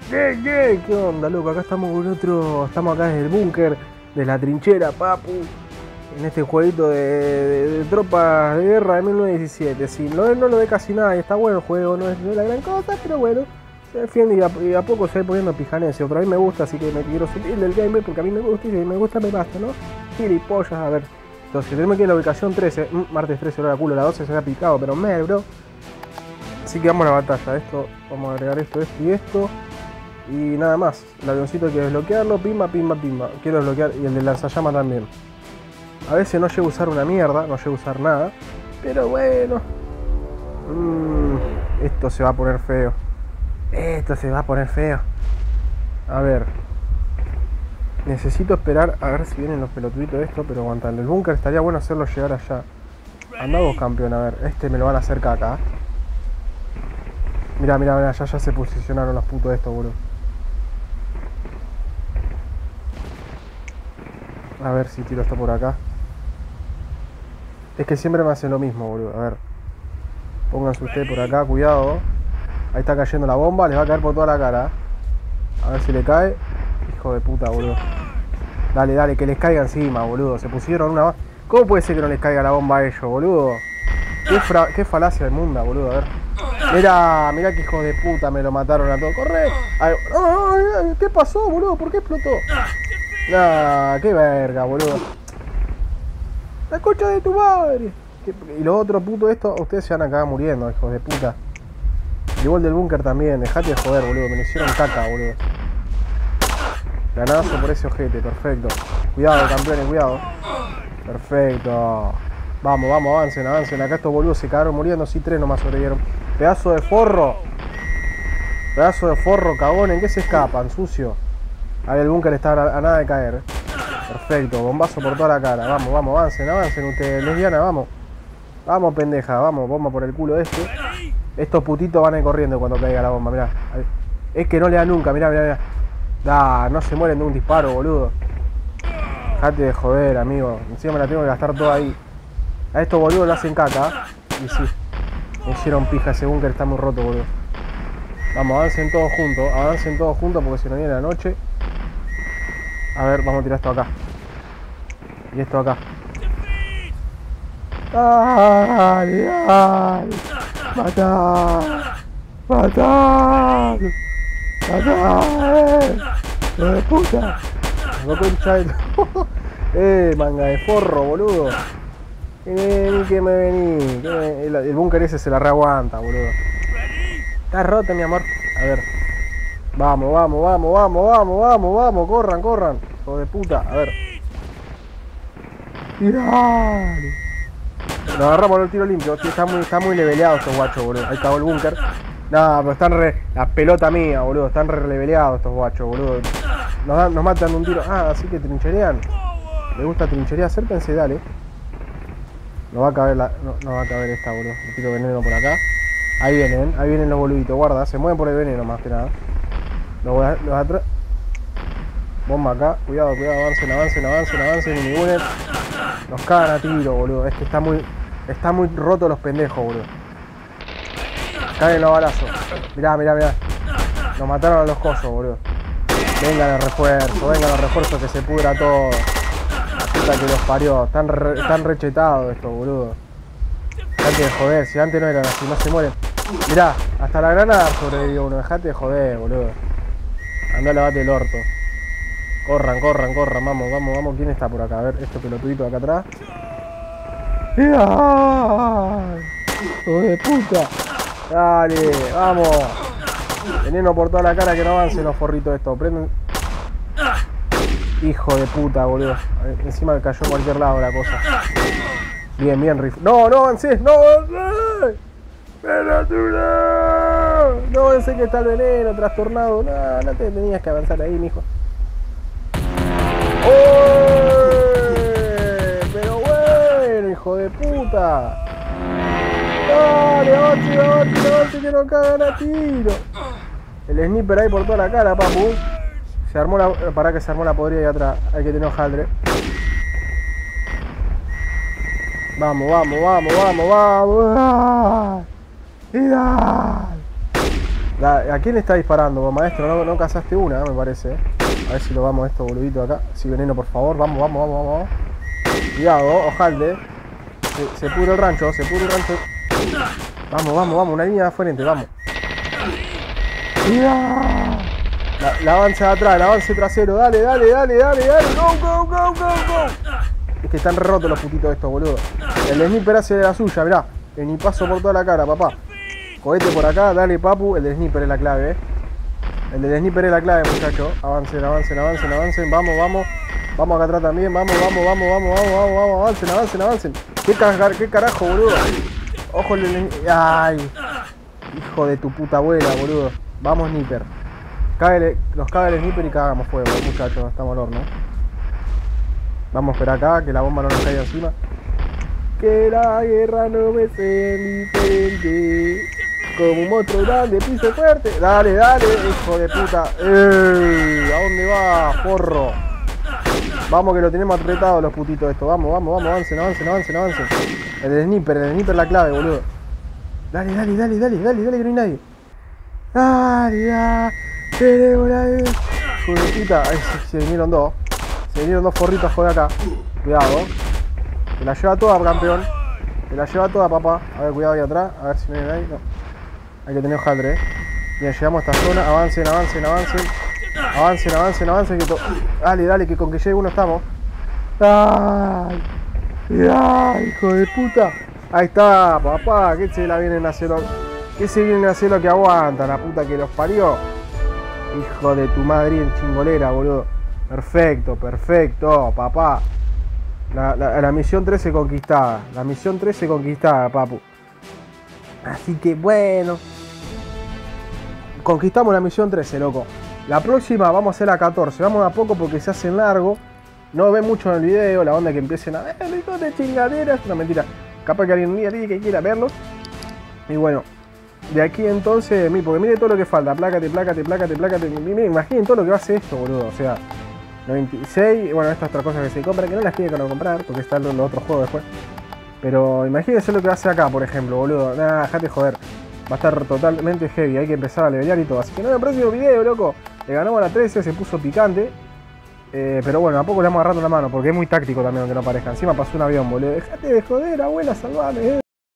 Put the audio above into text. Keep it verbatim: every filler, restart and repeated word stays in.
¿Qué, qué? ¿Qué onda, loco? Acá estamos con otro... Estamos acá desde el búnker, de la trinchera, papu. En este jueguito de, de, de tropas de guerra de mil novecientos diecisiete. Sí, no, no lo ve casi nada y está bueno el juego, no es, no es la gran cosa, pero bueno. Se defiende y a, y a poco se va poniendo pijanecio. Pero a mí me gusta, así que me quiero subir del gameplay porque a mí me gusta y si me gusta me basta, ¿no? Gilipollas, a ver. Entonces tenemos que ir a la ubicación trece. Mm, martes trece, hora culo, la doce se había picado, pero me, bro. Así que vamos a la batalla. Esto, vamos a agregar esto, esto y esto. Y nada más. El avioncito hay que desbloquearlo. Pimba, pimba, pimba. Quiero desbloquear. Y el de lanzallamas también. A veces no llego a usar una mierda. No llego a usar nada. Pero bueno. Mm, esto se va a poner feo. Esto se va a poner feo. A ver. Necesito esperar a ver si vienen los pelotuditos de esto. Pero aguantando. El búnker estaría bueno hacerlo llegar allá. Andamos, campeón. A ver. Este me lo van a hacer caca. Mirá, mirá, mirá. Ya, ya se posicionaron los putos de estos, boludo. A ver si tiro esto por acá. Es que siempre me hacen lo mismo, boludo. A ver. Pónganse ustedes por acá, cuidado. Ahí está cayendo la bomba, les va a caer por toda la cara. A ver si le cae. Hijo de puta, boludo. Dale, dale, que les caiga encima, boludo. Se pusieron una... ¿Cómo puede ser que no les caiga la bomba a ellos, boludo? Qué, fra... Qué falacia de mundo, boludo. A ver. Mirá, mirá que hijos de puta me lo mataron a todos. ¡Corre! Ay, ay, ¿qué pasó, boludo? ¿Por qué explotó? Nah, qué verga, boludo. La concha de tu madre. Y los otros putos estos, ustedes se van a cagar muriendo, hijos de puta. Y igual del búnker también, dejate de joder, boludo. Me lo hicieron caca, boludo. Granazo por ese ojete, perfecto. Cuidado, campeones, cuidado. Perfecto. Vamos, vamos, avancen, avancen. Acá estos boludos se cagaron muriendo, sí, tres nomás sobrevivieron. Pedazo de forro. Pedazo de forro, cagón. ¿En qué se escapan, sucio? Ahí el búnker está a, a nada de caer. Perfecto, bombazo por toda la cara. Vamos, vamos, avancen, avancen ustedes, lesbiana, vamos. Vamos, pendeja, vamos, bomba por el culo de este. Estos putitos van a ir corriendo cuando caiga la bomba, mirá. Es que no le da nunca, mirá, mirá, mirá. Da, no se mueren de un disparo, boludo. Dejate de joder, amigo. Encima me la tengo que gastar toda ahí. A estos boludos le hacen caca. Y sí, me hicieron pija, ese búnker está muy roto, boludo. Vamos, avancen todos juntos, avancen todos juntos porque si no viene la noche. A ver, vamos a tirar esto acá. Y esto acá. ¡Dale, dale! ¡Matar! ¡Matar! ¡Matar! ¡Hijo de puta! ¡No concha de... ¡Eh, manga de forro, boludo! Que me vení, que me vení. Que me... El, el búnker ese se la reaguanta, boludo. Está roto, mi amor. A ver. Vamos, vamos, vamos, vamos, vamos, vamos, vamos. Corran, corran. Hijo de puta. A ver. ¡Tirale! Lo agarramos el tiro limpio. Está muy, está muy leveleado estos guachos, boludo. Ahí cagó el búnker. Nah, pero están re... La pelota mía, boludo. Están re leveleados estos guachos, boludo. Nos, dan, nos matan de un tiro. Ah, así que trincherean. Me gusta trincherear. Acérquense, dale. No va a caber la... No, no va a caber esta, boludo. Le tiro veneno por acá. Ahí vienen, ahí vienen los boluditos. Guarda, se mueven por el veneno más que nada. Los, voy a, los atrás. Bomba acá. Cuidado, cuidado. Avancen, avancen, avancen, avancen. Y ninguno. Nos cagan a tiro, boludo. Es que está muy... Está muy roto los pendejos, boludo. Caen los balazos. Mirá, mirá, mirá. Nos mataron a los cosos, boludo. Vengan los refuerzos, vengan los refuerzos que se pudra todo. La puta que los parió. Están, re, están rechetados estos, boludo. Dejate de joder, si antes no eran así, no se mueren. Mirá, hasta la granada sobrevivió uno. Dejate de joder, boludo. Andá a lavate el orto. Corran, corran, corran, vamos, vamos, vamos. ¿Quién está por acá? A ver, este pelotudito acá atrás. ¡Ay! ¡Hijo de puta! Dale, vamos. Veneno por toda la cara, que no avancen los forritos estos. Prenden. Hijo de puta, boludo. Encima me cayó en cualquier lado la cosa. Bien, bien, rifle. No, no avancés, no avancés. ¡Pelotudo! No avancé que está el veneno, trastornado. No, no te tenías que avanzar ahí, mijo. ¡Oh! Pero bueno, hijo de puta. Dale, avance, avance, avance, que no cagan a tiro. El sniper ahí por toda la cara, papu. Se armó la... Pará que se armó la podrida ahí atrás. Hay que tener hojaldre. Vamos, vamos, vamos, vamos, vamos. Y dale. ¿A quién le está disparando vos, maestro? No, no cazaste una, me parece. A ver si lo vamos a esto boludito acá. Sí, veneno, por favor. Vamos, vamos, vamos, vamos. Cuidado, ojalde. Se, se pudre el rancho, se pudre el rancho. Vamos, vamos, vamos. Una línea de frente, vamos. ¡Cuidado! La, la avance de atrás, el avance trasero. Dale, dale, dale, dale, dale. Go, go, go, go, go. Es que están re rotos los putitos estos, boludo. El sniper hace de la suya, mirá. El paso por toda la cara, papá. Cohete por acá, dale, papu. El del sniper es la clave, eh. El del sniper es la clave, muchachos. Avancen, avancen, avancen, avancen. Vamos, vamos. Vamos acá atrás también. Vamos, vamos, vamos, vamos, vamos, vamos, vamos. Avancen, avancen, avancen. ¿Qué, car qué carajo, boludo? Ojo el del... Ay. Hijo de tu puta abuela, boludo. Vamos, sniper. Cágale, nos caga el sniper y cagamos fuego, muchachos. Estamos al horno. Vamos por acá, que la bomba no nos caiga encima. Que la guerra no me sea indiferente. Como un monstruo grande, piso fuerte. Dale, dale, hijo de puta. ¡Ey! ¿A dónde va, porro? Vamos que lo tenemos apretado los putitos esto. Vamos, vamos, vamos, avancen, avancen, avancen, avancen. El del sniper, el del sniper la clave, boludo. Dale, dale, dale, dale, dale, dale, que no hay nadie. Dale, dale. Tenemos nadie. Hijo de puta. Ay, se, se vinieron dos. Se vinieron dos forritos por acá. Cuidado. Se la lleva toda, campeón. Se la lleva toda, papá. A ver, cuidado ahí atrás. A ver si no hay nadie. No. Hay que tener hojaldre, eh. Bien, llegamos a esta zona. Avancen, avancen, avancen. Avancen, avancen, avancen. Que dale, dale, que con que llegue uno estamos. ¡Ay! ¡Ay, hijo de puta! Ahí está, papá. ¿Qué se la vienen a hacer? ¿Qué se vienen a hacer lo que aguantan? La puta que los parió. Hijo de tu madre en chingolera, boludo. Perfecto, perfecto, papá. La, la, la misión trece conquistada. La misión trece conquistada, papu. Así que bueno. Conquistamos la misión trece, loco. La próxima vamos a hacer la catorce. Vamos a poco porque se hacen largo. No ven mucho en el video. La onda que empiecen a ver de chingaderas. No, mentira. Capaz que alguien diga que quiera verlo. Y bueno. De aquí entonces, porque mire todo lo que falta. Plácate, plácate, plácate, plácate. Imaginen todo lo que va a hacer esto, boludo. O sea, noventa y seis. Bueno, estas otras cosas que se compran. Que no las tiene que no comprar. Porque están los otros juegos después. Pero imagínense lo que va a hacer acá, por ejemplo, boludo. Nah, dejate joder. Va a estar totalmente heavy. Hay que empezar a levelear y todo. Así que no, en el próximo video, loco. Le ganamos a la trece. Se puso picante. Eh, pero bueno, a poco le vamos agarrando la mano. Porque es muy táctico también, aunque no parezca. Encima pasó un avión, boludo. Dejate de joder, abuela, salvame. Eh.